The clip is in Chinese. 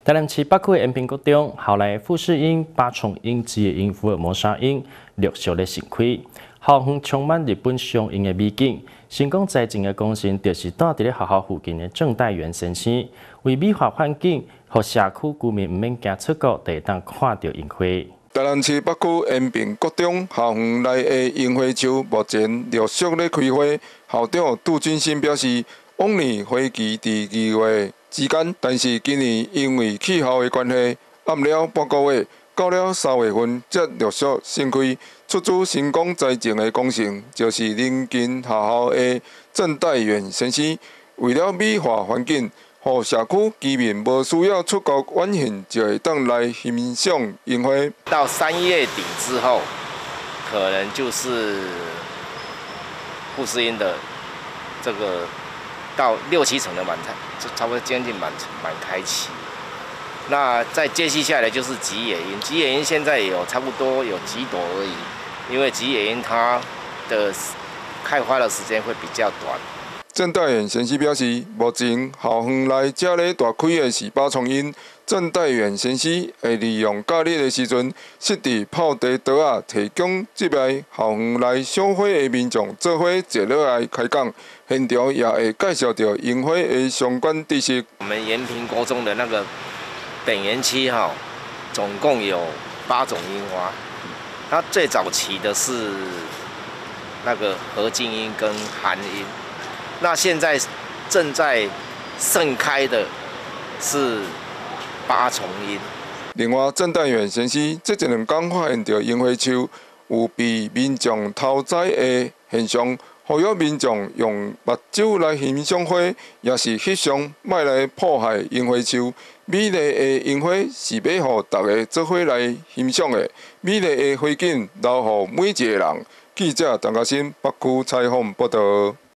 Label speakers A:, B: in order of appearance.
A: 台南市北区的延平国中，后来富士樱、八重樱、枝叶樱、福尔摩沙樱陆续咧盛开，校园充满日本上樱的美景。成功在前的工程，就是住伫咧学校附近的郑代元先生，为美化环境，互社区居民唔免行出国，就会当看到樱花。
B: 台南市北区延平国中校园内的樱花树目前陆续咧开花。校长杜俊新表示，往年花期伫2月之间，但是今年因为气候的关系，暗了半个月，到了3月份才陆续盛开。出自成功在前的工程，就是邻近学校的郑代元先生，为了美化环境，互社区居民无需要出国远行，就会当来欣赏樱花。
C: 到3月底之后，可能就是富士樱的这个到6、7成的满开，就差不多接近满开期。那再接续下来就是吉野樱，吉野樱现在也有差不多有几朵而已，因为吉野樱它的开花的时间会比较短。
B: 郑代元先生表示，目前校园内正咧大开的是八重樱。郑代元先生会利用假日的时阵，设置泡茶桌啊，提供这边校园内赏花的民众做花坐落来开讲，现场也会介绍到樱花的相关知识。
C: 我们延平国中的那个本园区总共有8种樱花，它最早期的是那个合金樱跟寒樱，那现在正在盛开的是8重樱。
B: 另外，郑代元先生这1、2天发现到樱花树有被民众偷摘的现象，呼吁民众用目睭来欣赏花，也是翕相，莫来破坏樱花树。美丽的樱花是要互大家做伙来欣赏的，美丽的花景留予每一个人。记者陈嘉欣北区采访报道。